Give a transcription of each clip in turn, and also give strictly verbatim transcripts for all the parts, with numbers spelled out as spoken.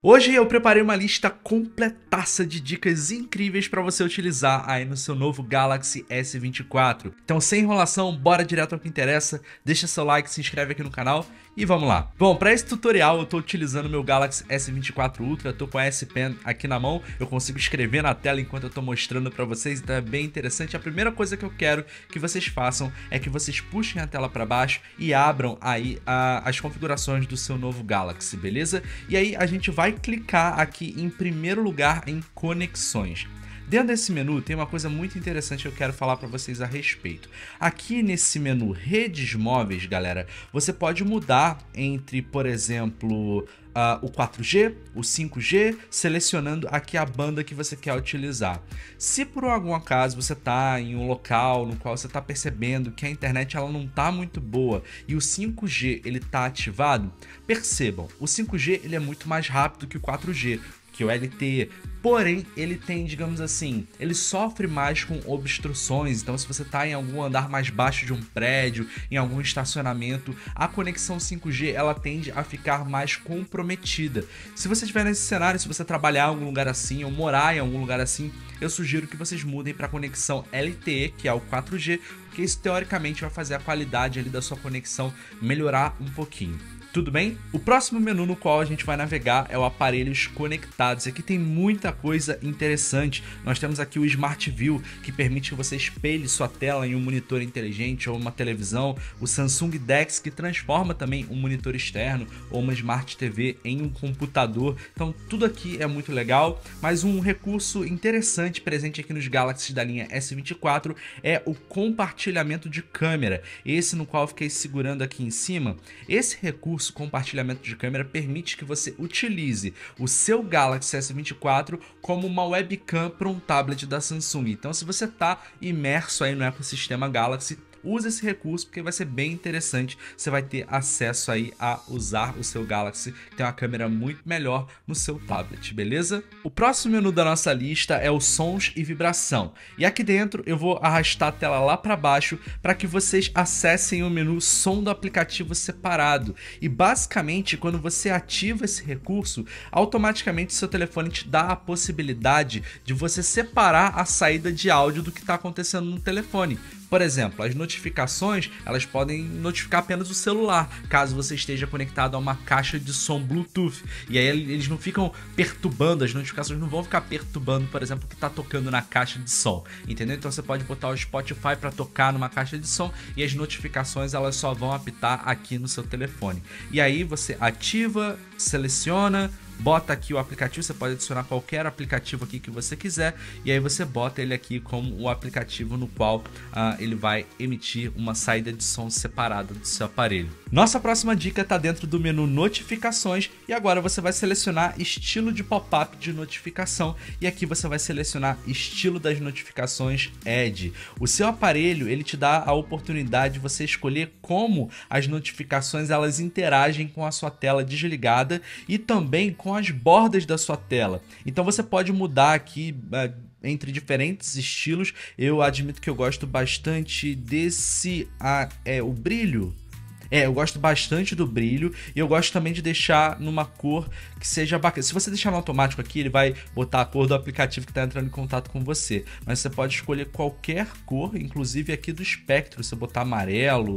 Hoje eu preparei uma lista completaça de dicas incríveis para você utilizar aí no seu novo Galaxy S vinte e quatro. Então, sem enrolação, bora direto ao que interessa, deixa seu like, se inscreve aqui no canal e vamos lá. Bom, para esse tutorial eu tô utilizando o meu Galaxy S vinte e quatro Ultra, tô com a S Pen aqui na mão, eu consigo escrever na tela enquanto eu tô mostrando para vocês, então é bem interessante. A primeira coisa que eu quero que vocês façam é que vocês puxem a tela para baixo e abram aí a, as configurações do seu novo Galaxy, beleza? E aí a gente vai clicar aqui em primeiro lugar em conexões. Dentro desse menu tem uma coisa muito interessante que eu quero falar para vocês a respeito. Aqui nesse menu redes móveis, galera, você pode mudar entre, por exemplo, Uh, o quatro G, o cinco G, selecionando aqui a banda que você quer utilizar. Se por algum acaso você está em um local no qual você está percebendo que a internet ela não está muito boa e o cinco G ele está ativado, percebam, o cinco G ele é muito mais rápido que o quatro G, que o L T E, porém ele tem, digamos assim, ele sofre mais com obstruções. Então se você está em algum andar mais baixo de um prédio, em algum estacionamento, a conexão cinco G ela tende a ficar mais comprometida. Se você estiver nesse cenário, se você trabalhar em algum lugar assim ou morar em algum lugar assim, eu sugiro que vocês mudem para a conexão L T E, que é o quatro G, porque isso teoricamente vai fazer a qualidade ali da sua conexão melhorar um pouquinho. Tudo bem? O próximo menu no qual a gente vai navegar é o aparelhos conectados. Aqui tem muita coisa interessante. Nós temos aqui o Smart View, que permite que você espelhe sua tela em um monitor inteligente ou uma televisão. O Samsung Dex, que transforma também um monitor externo ou uma Smart T V em um computador. Então tudo aqui é muito legal, mas um recurso interessante presente aqui nos Galaxy da linha S vinte e quatro é o compartilhamento de câmera. Esse no qual eu fiquei segurando aqui em cima. Esse recurso compartilhamento de câmera permite que você utilize o seu Galaxy S vinte e quatro como uma webcam para um tablet da Samsung. Então se você está imerso aí no ecossistema Galaxy, use esse recurso porque vai ser bem interessante. Você vai ter acesso aí a usar o seu Galaxy, que tem uma câmera muito melhor no seu tablet, beleza? O próximo menu da nossa lista é o sons e vibração. E aqui dentro eu vou arrastar a tela lá para baixo para que vocês acessem o menu som do aplicativo separado. E basicamente, quando você ativa esse recurso, automaticamente seu telefone te dá a possibilidade de você separar a saída de áudio do que está acontecendo no telefone. Por exemplo, as notificações, elas podem notificar apenas o celular, caso você esteja conectado a uma caixa de som Bluetooth. E aí eles não ficam perturbando, as notificações não vão ficar perturbando, por exemplo, o que está tocando na caixa de som, entendeu? Então você pode botar o Spotify para tocar numa caixa de som e as notificações elas só vão apitar aqui no seu telefone. E aí você ativa, seleciona, bota aqui o aplicativo, você pode adicionar qualquer aplicativo aqui que você quiser e aí você bota ele aqui como o aplicativo no qual uh, ele vai emitir uma saída de som separada do seu aparelho. Nossa próxima dica está dentro do menu notificações e agora você vai selecionar estilo de pop-up de notificação e aqui você vai selecionar estilo das notificações Edge. O seu aparelho ele te dá a oportunidade de você escolher como as notificações elas interagem com a sua tela desligada e também com as bordas da sua tela. Então você pode mudar aqui uh, entre diferentes estilos. Eu admito que eu gosto bastante desse uh, é, o brilho. É, eu gosto bastante do brilho e eu gosto também de deixar numa cor que seja bacana. Se você deixar no automático aqui, ele vai botar a cor do aplicativo que está entrando em contato com você. Mas você pode escolher qualquer cor, inclusive aqui do espectro. Você botar amarelo,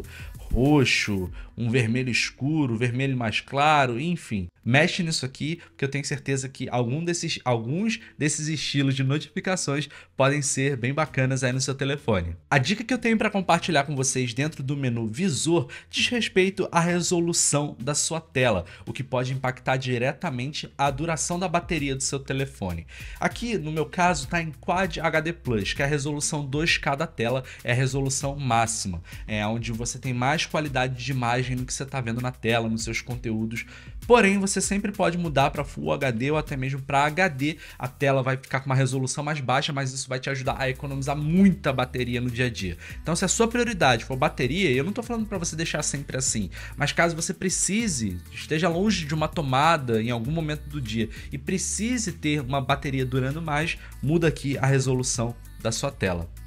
roxo, um vermelho escuro, vermelho mais claro, enfim. Mexe nisso aqui, porque eu tenho certeza que algum desses, alguns desses estilos de notificações podem ser bem bacanas aí no seu telefone. A dica que eu tenho para compartilhar com vocês dentro do menu visor diz respeito à resolução da sua tela, o que pode impactar diretamente a duração da bateria do seu telefone. Aqui, no meu caso, está em Quad H D plus, que é a resolução dois K da tela, é a resolução máxima, é onde você tem mais qualidade de imagem no que você está vendo na tela, nos seus conteúdos. Porém, você sempre pode mudar para Full H D ou até mesmo para H D. A tela vai ficar com uma resolução mais baixa, mas isso vai te ajudar a economizar muita bateria no dia a dia. Então, se a sua prioridade for bateria, eu não estou falando para você deixar sempre assim, mas caso você precise, esteja longe de uma tomada em algum momento do dia e precise ter uma bateria durando mais, muda aqui a resolução da sua tela.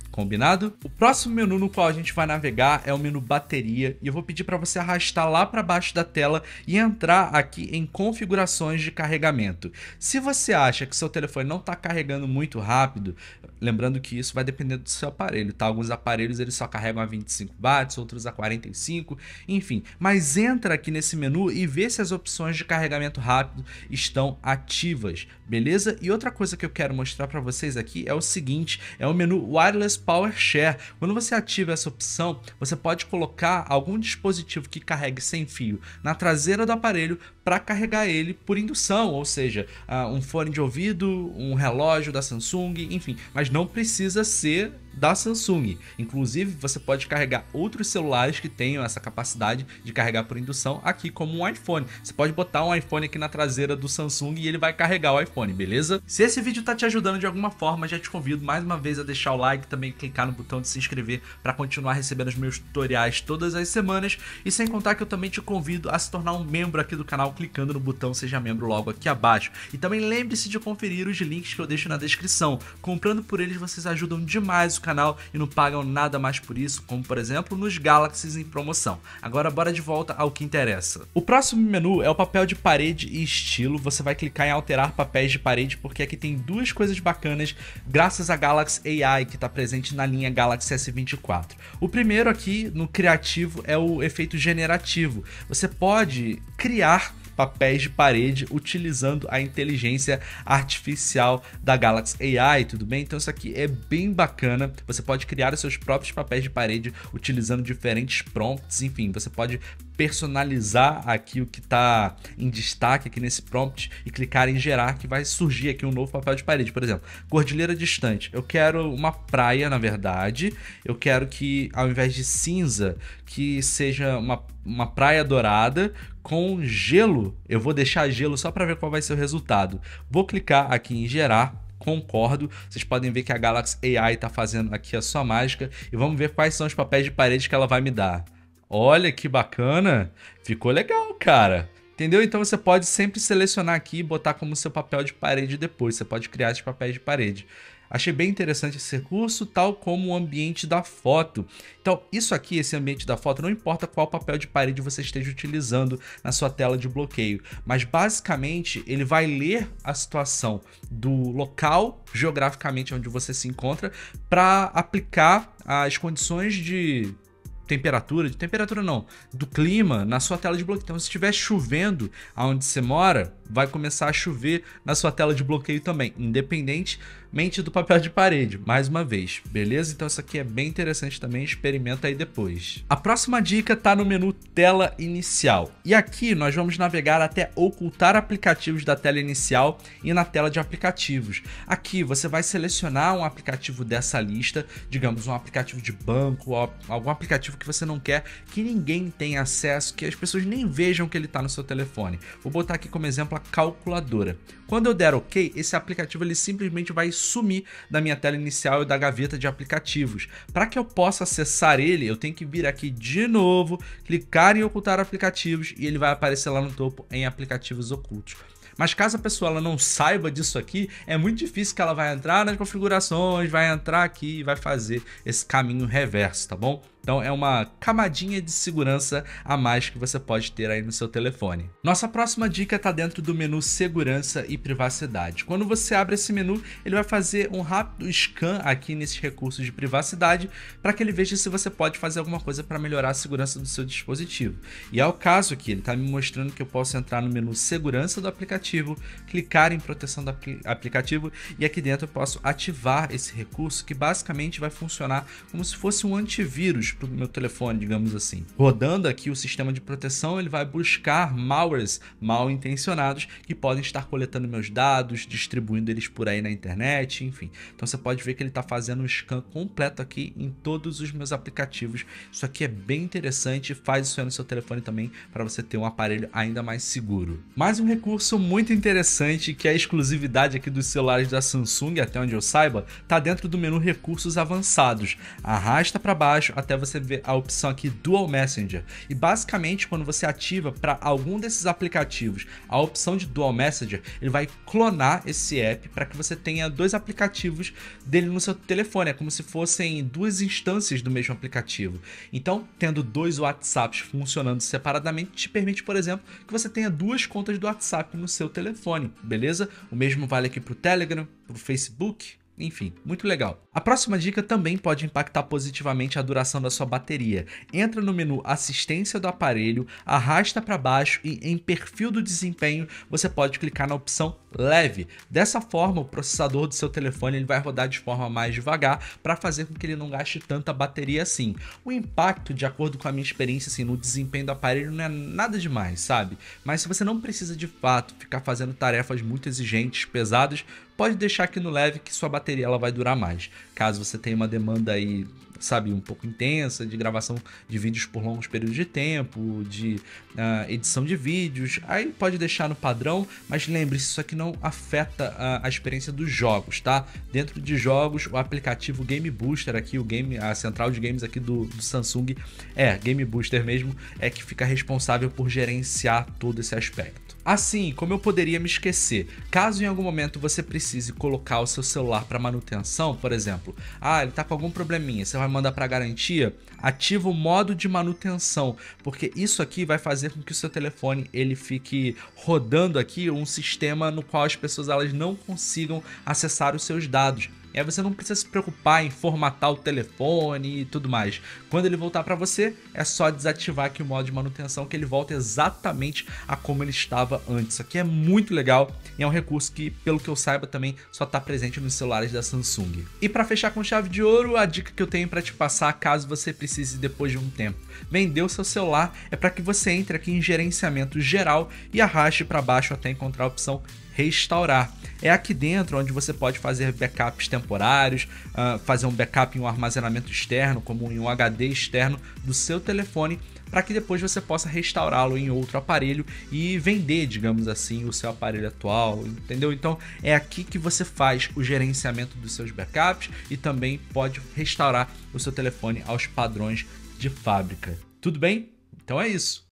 Combinado? O próximo menu no qual a gente vai navegar é o menu bateria e eu vou pedir para você arrastar lá para baixo da tela e entrar aqui em configurações de carregamento. Se você acha que seu telefone não está carregando muito rápido, lembrando que isso vai depender do seu aparelho, tá? Alguns aparelhos eles só carregam a vinte e cinco watts, outros a quarenta e cinco, enfim. Mas entra aqui nesse menu e vê se as opções de carregamento rápido estão ativas, beleza? E outra coisa que eu quero mostrar para vocês aqui é o seguinte, é o menu Wireless Power Share. Quando você ativa essa opção, você pode colocar algum dispositivo que carregue sem fio na traseira do aparelho para carregar ele por indução, ou seja, uh, um fone de ouvido, um relógio da Samsung, enfim, mas não precisa ser da Samsung. Inclusive, você pode carregar outros celulares que tenham essa capacidade de carregar por indução aqui, como um iPhone. Você pode botar um iPhone aqui na traseira do Samsung e ele vai carregar o iPhone, beleza? Se esse vídeo tá te ajudando de alguma forma, já te convido mais uma vez a deixar o like, também clicar no botão de se inscrever para continuar recebendo os meus tutoriais todas as semanas, e sem contar que eu também te convido a se tornar um membro aqui do canal clicando no botão Seja Membro logo aqui abaixo. E também lembre-se de conferir os links que eu deixo na descrição. Comprando por eles, vocês ajudam demais o canal e não pagam nada mais por isso, como por exemplo nos Galaxies em promoção. Agora bora de volta ao que interessa. O próximo menu é o papel de parede e estilo. Você vai clicar em alterar papéis de parede porque aqui tem duas coisas bacanas graças a Galaxy A I que está presente na linha Galaxy S vinte e quatro. O primeiro aqui no criativo é o efeito generativo. Você pode criar papéis de parede utilizando a inteligência artificial da Galaxy A I, tudo bem? Então isso aqui é bem bacana, você pode criar os seus próprios papéis de parede utilizando diferentes prompts, enfim, você pode personalizar aqui o que está em destaque aqui nesse prompt e clicar em gerar, que vai surgir aqui um novo papel de parede. Por exemplo, cordilheira distante, eu quero uma praia, na verdade, eu quero que ao invés de cinza, que seja uma, uma praia dourada com gelo. Eu vou deixar gelo só para ver qual vai ser o resultado. Vou clicar aqui em gerar. Concordo, vocês podem ver que a Galaxy A I está fazendo aqui a sua mágica e vamos ver quais são os papéis de parede que ela vai me dar. Olha que bacana, ficou legal, cara. Entendeu? Então você pode sempre selecionar aqui e botar como seu papel de parede depois. Você pode criar esses papéis de parede. Achei bem interessante esse recurso, tal como o ambiente da foto. Então, isso aqui, esse ambiente da foto, não importa qual papel de parede você esteja utilizando na sua tela de bloqueio, mas basicamente ele vai ler a situação do local geograficamente onde você se encontra para aplicar as condições de temperatura, de temperatura não, do clima na sua tela de bloqueio. Então, se estiver chovendo aonde você mora, vai começar a chover na sua tela de bloqueio também, independentemente do papel de parede, mais uma vez, beleza? Então isso aqui é bem interessante também, experimenta aí depois. A próxima dica tá no menu tela inicial, e aqui nós vamos navegar até ocultar aplicativos da tela inicial e na tela de aplicativos. Aqui você vai selecionar um aplicativo dessa lista, digamos um aplicativo de banco, ou algum aplicativo que você não quer que ninguém tenha acesso, que as pessoas nem vejam que ele tá no seu telefone. Vou botar aqui como exemplo a calculadora. Quando eu der OK, esse aplicativo ele simplesmente vai sumir da minha tela inicial e da gaveta de aplicativos. Para que eu possa acessar ele, eu tenho que vir aqui de novo, clicar em ocultar aplicativos e ele vai aparecer lá no topo em aplicativos ocultos. Mas caso a pessoa ela não saiba disso aqui, é muito difícil que ela vai entrar nas configurações, vai entrar aqui e vai fazer esse caminho reverso, tá bom? Então é uma camadinha de segurança a mais que você pode ter aí no seu telefone. Nossa próxima dica está dentro do menu segurança e privacidade. Quando você abre esse menu, ele vai fazer um rápido scan aqui nesses recursos de privacidade para que ele veja se você pode fazer alguma coisa para melhorar a segurança do seu dispositivo. E é o caso aqui, ele está me mostrando que eu posso entrar no menu segurança do aplicativo, clicar em proteção do aplicativo e aqui dentro eu posso ativar esse recurso que basicamente vai funcionar como se fosse um antivírus para o meu telefone, digamos assim. Rodando aqui o sistema de proteção, ele vai buscar malwares mal intencionados que podem estar coletando meus dados, distribuindo eles por aí na internet, enfim. Então você pode ver que ele está fazendo um scan completo aqui em todos os meus aplicativos. Isso aqui é bem interessante, faz isso aí no seu telefone também para você ter um aparelho ainda mais seguro. Mais um recurso muito interessante que é a exclusividade aqui dos celulares da Samsung, até onde eu saiba, está dentro do menu recursos avançados. Arrasta para baixo até você ver a opção aqui Dual Messenger. E basicamente, quando você ativa para algum desses aplicativos a opção de Dual Messenger, ele vai clonar esse app para que você tenha dois aplicativos dele no seu telefone. É como se fossem duas instâncias do mesmo aplicativo. Então, tendo dois WhatsApps funcionando separadamente, te permite, por exemplo, que você tenha duas contas do WhatsApp no seu telefone, beleza? O mesmo vale aqui para o Telegram, para o Facebook. Enfim, muito legal. A próxima dica também pode impactar positivamente a duração da sua bateria. Entra no menu assistência do aparelho, arrasta para baixo e em perfil do desempenho você pode clicar na opção leve. Dessa forma, o processador do seu telefone ele vai rodar de forma mais devagar para fazer com que ele não gaste tanta bateria assim. O impacto, de acordo com a minha experiência assim, no desempenho do aparelho não é nada demais, sabe? Mas se você não precisa de fato ficar fazendo tarefas muito exigentes, pesadas, pode deixar aqui no leve que sua bateria ela vai durar mais. Caso você tenha uma demanda aí, sabe, um pouco intensa de gravação de vídeos por longos períodos de tempo, de uh, edição de vídeos, aí pode deixar no padrão, mas lembre-se, isso aqui não afeta uh, a experiência dos jogos, tá? Dentro de jogos, o aplicativo Game Booster aqui, o game, a central de games aqui do, do Samsung, é, Game Booster mesmo, é que fica responsável por gerenciar todo esse aspecto. Assim, como eu poderia me esquecer, caso em algum momento você precise colocar o seu celular para manutenção, por exemplo, ah, ele tá com algum probleminha, você vai mandar para garantia, ativa o modo de manutenção, porque isso aqui vai fazer com que o seu telefone ele fique rodando aqui um sistema no qual as pessoas elas não consigam acessar os seus dados. E aí você não precisa se preocupar em formatar o telefone e tudo mais. Quando ele voltar para você, é só desativar aqui o modo de manutenção que ele volta exatamente a como ele estava antes. Isso aqui é muito legal e é um recurso que, pelo que eu saiba, também só está presente nos celulares da Samsung. E para fechar com chave de ouro, a dica que eu tenho para te passar caso você precise depois de um tempo vender o seu celular é para que você entre aqui em gerenciamento geral e arraste para baixo até encontrar a opção restaurar. É aqui dentro onde você pode fazer backups temporários, uh, fazer um backup em um armazenamento externo, como em um H D externo do seu telefone, para que depois você possa restaurá-lo em outro aparelho e vender, digamos assim, o seu aparelho atual, entendeu? Então é aqui que você faz o gerenciamento dos seus backups e também pode restaurar o seu telefone aos padrões de fábrica. Tudo bem? Então é isso.